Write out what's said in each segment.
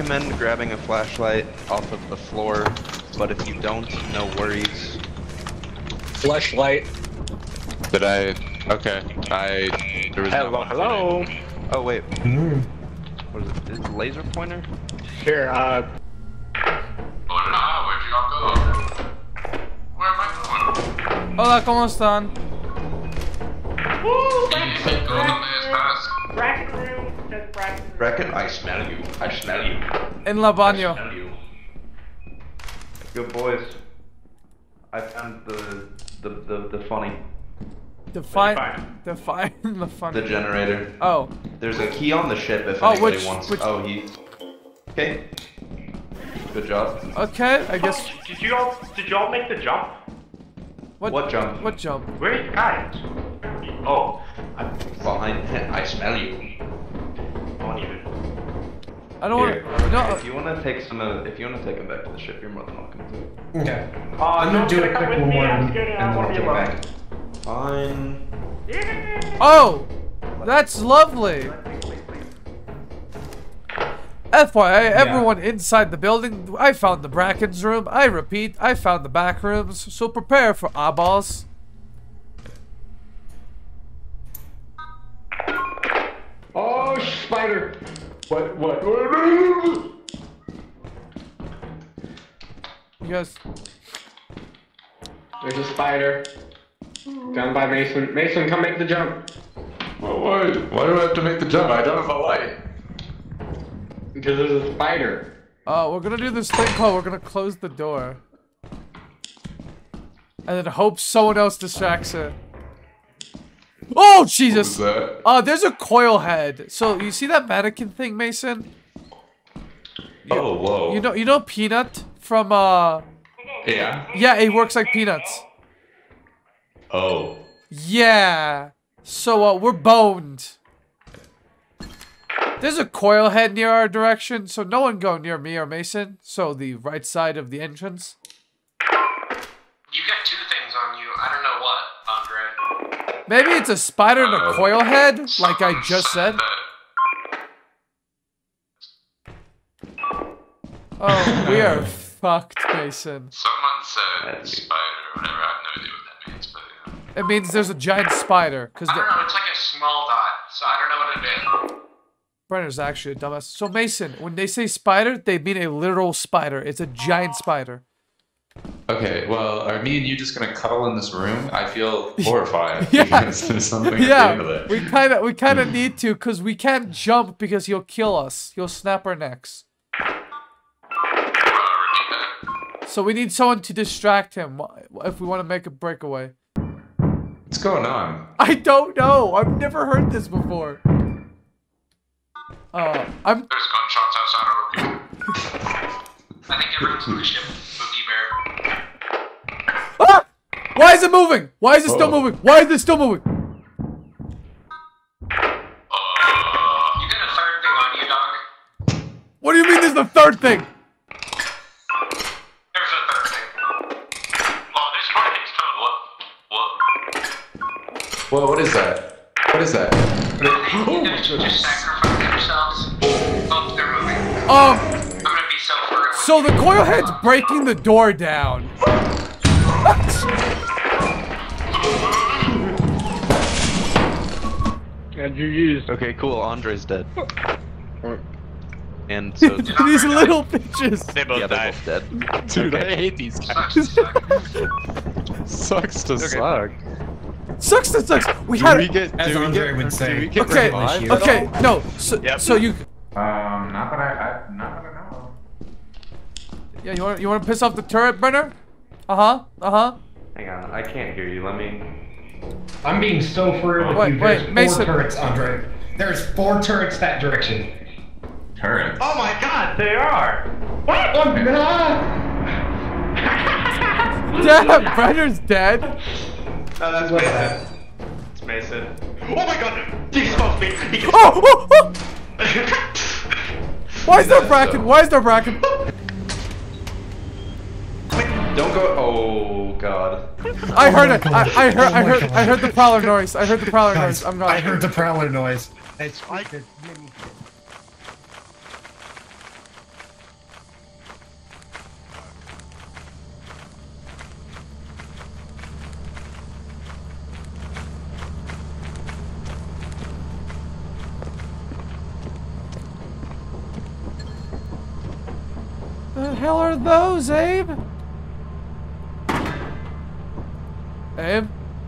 recommend grabbing a flashlight off of the floor, but if you don't, no worries. Flashlight. Did I? Okay. There was Hello, hello. Oh wait. What is it? Is it a laser pointer? Here, Hola, where'd you all go? Where am I going? Hola, ¿cómo están? Bracket room. That's bracket room. Bracket, I smell you. I smell you. En la baño. I smell you. Good boys. I found the funny. Define the fun. The generator. Oh. There's a key on the ship if Oh, anybody which- wants. which- Oh, he. Okay. Good job. Okay, I guess. Did you all make the jump? What jump? What jump? Where are you guys? Oh, Behind. I smell you. don't even. I don't Here, want. No. if you want to take some of, if you want to take them back to the ship, you're more than welcome to. Okay. I'm gonna do a come quick with me. one, I'm scared. I and want then to be I'll alone. take Fine. Oh, that's lovely. FYI, everyone inside the building, I found the Bracken's room. I repeat, I found the back rooms. So prepare for eyeballs. Oh, spider! What? You guys. There's a spider. Down by Mason. Mason, come make the jump. Why do I have to make the jump? I don't have a light. Because there's a spider. We're gonna do this thing called we're gonna close the door. And then hope someone else distracts it. Oh, Jesus! What was that? There's a coil head. So, you see that mannequin thing, Mason? Oh, whoa. You know Peanut from, Yeah. Yeah, he works like Peanuts. Oh. Yeah. So, we're boned. There's a coil head near our direction, so no one go near me or Mason. So, the right side of the entrance. You got two things on you. I don't know what, Andre. Maybe it's a spider and a coil head, like I just said. Oh, we are fucked, Mason. Someone said spider or whatever. I have no idea what that means, but yeah. It means there's a giant spider, because I don't know. It's like a small dot, so I don't know what it is. Brenner's actually a dumbass. So Mason, when they say spider, they mean a literal spider. It's a giant spider. Okay, well, are me and you just gonna cuddle in this room? I feel horrified Yeah. because there's something at the end of Yeah, it. we kind of need to, because we can't jump because he'll kill us. He'll snap our necks. Repeat that. So we need someone to distract him if we want to make a breakaway. What's going on? I don't know. I've never heard this before. I'm. There's gunshots outside our room. I think everyone's in the ship. Boogie Bear. Ah! Why is it moving? Why is it still moving? Why is it still moving? You got a third thing on you, dog. What do you mean there's the third thing? There's a third thing. Oh, this fucking phone. What? What is that? What is that? I think you guys should just sacrifice themselves. Oh, they're moving. I'm gonna be so further. So the coil head's breaking the door down. and you used. Okay, cool. Andre's dead. And so. These little bitches. They both died. They're both dead. Dude, I hate these guys. Sucks to suck. Sucks to sucks. We As Andre would say. Okay, okay, no. So, so you. Not that I know. Yeah, you want to piss off the turret, Brenner? Hang on, I can't hear you. Let me. I'm being so for real with Wait, you. wait, There's Mason. 4 turrets, Andre. There's 4 turrets that direction. Turrets. Oh my God, they are. What? Oh, ah! Damn, Brenner's dead. No, that's Mason. It's Mason. Oh my God! He smoked me. He can Oh, oh, oh. Why is there bracken? Why is there bracken? Don't go. Oh God. I heard it. I heard the prowler noise. I heard the prowler noise. I'm not. I heard the prowler noise. It's The hell are those, Abe? Abe?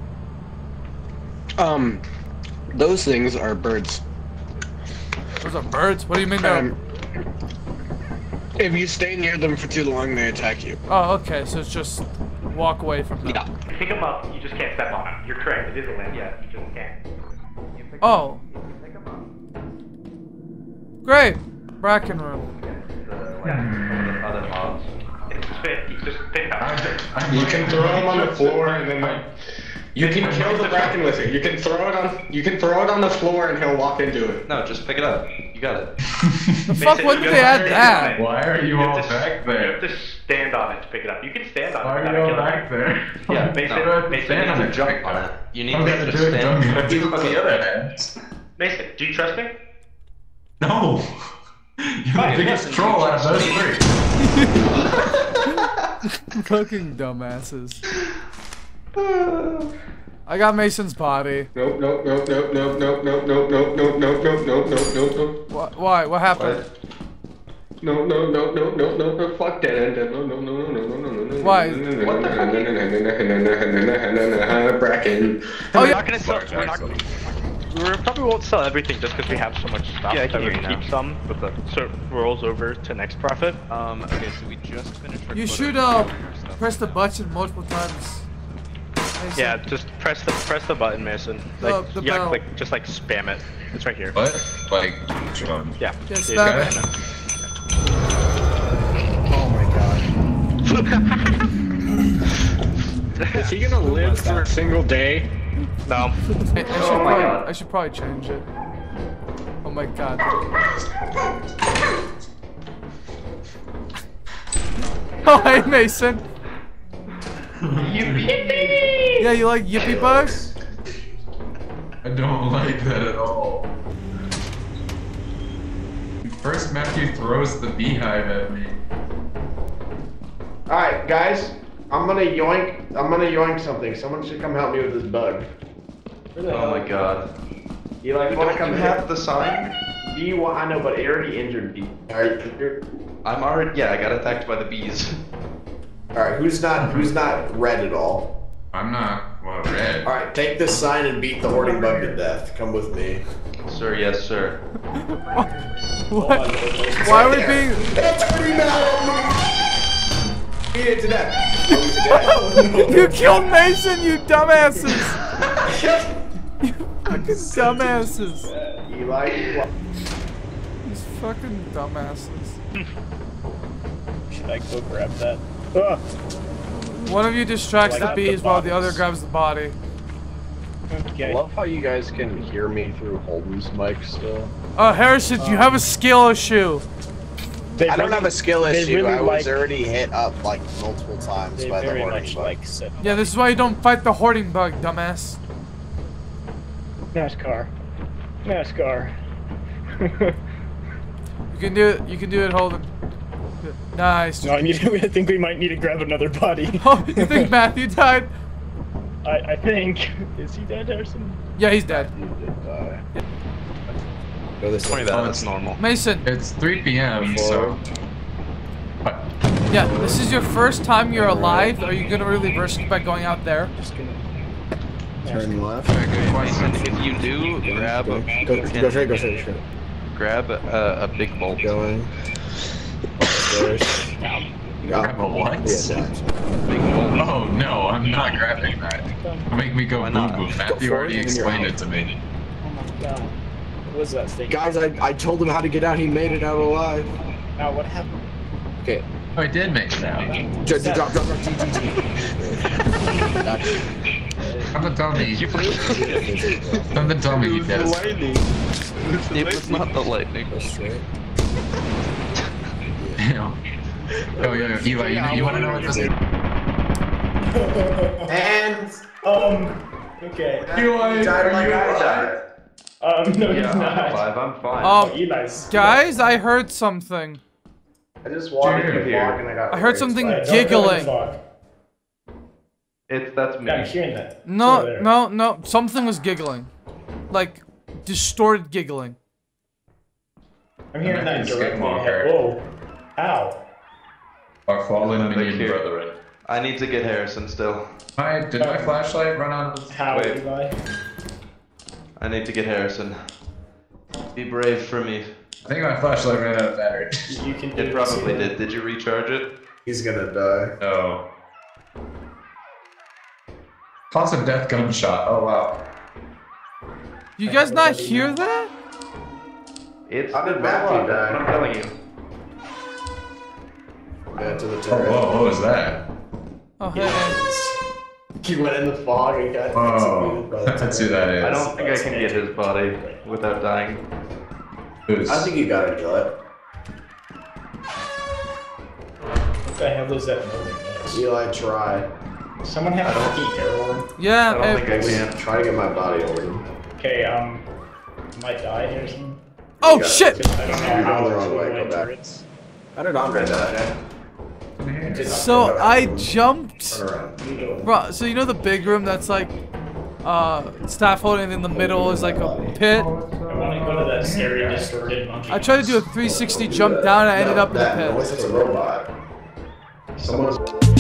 Those things are birds. Those are birds? What do you mean they're... If you stay near them for too long, they attack you. Oh, okay, so it's just walk away from them. Yeah. Pick them up, you just can't step on them. You're correct, it is a land. Yeah, you just can't. Oh. Great. Bracken room. Other mobs. It's just pick them up. You can throw them on the floor and then like you can kill the bracken with it. You can throw it on the floor and he'll walk into it. No, just pick it up. You got it. The fuck, when did they add that? Why are you all have to- back You there? have to stand on it to pick it up. You can stand on Why it. are you all back there? Yeah, Mason, Mason, stand you on need it. to jump on it. You need I'm to gonna just do it. stand. I'm gonna do it on the other end. Mason, do you trust me? No. You're the biggest troll out of those three. Fucking dumbasses. I got Mason's body. Nope. Why? What happened? No. Fuck that. No. Why? What the fuck? Bracken. Oh, We're yeah. not gonna sell. We probably won't sell everything just because we have so much stuff. Yeah, I can that hear we you now. keep some, but the rolls over to next profit. Okay, so we just finished our You photo should stuff. press the button multiple times. Mason. Yeah, just press the button, Mason. Like the yeah, bell. like just like spam it. It's right here. What? Like, Yeah. Just Yeah, spam you it. got Is he gonna live for a single day? No. I should probably change it. Oh my god. Oh, hey, Mason. Yeah, you like yippee bugs? I don't like that at all. First, Matthew throws the beehive at me. Alright, guys. I'm gonna yoink something. Someone should come help me with this bug. Oh my god. You like wanna come help? the sign? Do you want? I know, but it already injured me. Alright, I'm already. Yeah, I got attacked by the bees. alright. Who's not red at all? I'm not, well, red. Alright, take this sign and beat the hoarding bug to death. Come with me. Sir, yes, sir. What? Why are we being... It's already mad. Beat it to death. You killed Mason, you dumbasses! You fucking dumbasses. Eli. These fucking dumbasses. Should I go grab that? One of you distracts the Like bees the while the bodies. other grabs the body. I love how you guys can hear me through Holden's mic still. Harrison, you have a skill issue. I don't have a skill issue. really I was like- already hit up like multiple times They by the very hoarding much bug. like set. Yeah, this is why you don't fight the hoarding bug, dumbass. NASCAR. You can do it. You can do it, Holden. Nice. No, I think we might need to grab another body. Oh, you think Matthew died? I think. Is he dead, Harrison? Yeah, he's dead. Go this way. That's normal. Mason. It's 3 p.m., so... What? Yeah, this is your first time you're alive. Are you gonna really risk it by going out there? Turn left. Good question. If you do, grab a Go straight. grab a big bolt. Going. Upstairs. Grab a what? Yeah, Big bolt. Oh, no, I'm not grabbing that. Make me go Why not? boo-boo. Matthew already explained it to me. Oh my god. What was that thing? guys, I told him how to get out. He made it out alive. Now what happened? Okay. Oh, I did make it out. Drop. Something tell me. Something tell me you did it. It was not the lightning. Go straight. Damn. Oh, yeah, Eli, you wanna know what this is? And Okay. Eli, died like I died. No, Yeah, he's I'm not. alive. I'm fine. Eli's. Guys, I heard something. I just walked Dude, in the block and I got. I heard raised something by it. giggling. That's me. I'm hearing that. No. Something was giggling. Like, distorted giggling. I'm hearing that Skip directly. walker. Whoa. Ow. Our fallen Look minion here. brethren. I need to get Harrison still. Did my flashlight run out of... How, Wait. Levi? I need to get Harrison. Be brave for me. I think my flashlight ran out of battery. You can do It probably did. Did you recharge it? He's gonna die. No. Cause of death gunshot. Oh wow. You guys not hear that? It's How did the Matthew Matthew die? I'm telling you. Yeah, to the Oh, turret. whoa, what was that? Oh, hey. He went in the fog and got Oh, executed by the that's who turret. that is. I don't think I can get his body without dying. Who's? I think you gotta do it. What the hell is that moving noise? Eli, try. Someone have a fucking arrow? Yeah, I don't think I can. Try to get my body over him. Okay, might die here soon. oh Yeah. shit! I don't know You're how going the to wrong way, avoid go back. turrets. How did Andre die? So I jumped. Turn around. Bro, so you know the big room that's like, staff holding in the middle is like a pit? I want to go to that scary distorted monkey. I tried to do a 360 jump down and I ended up in the That pit. noise, it's a robot. Someone's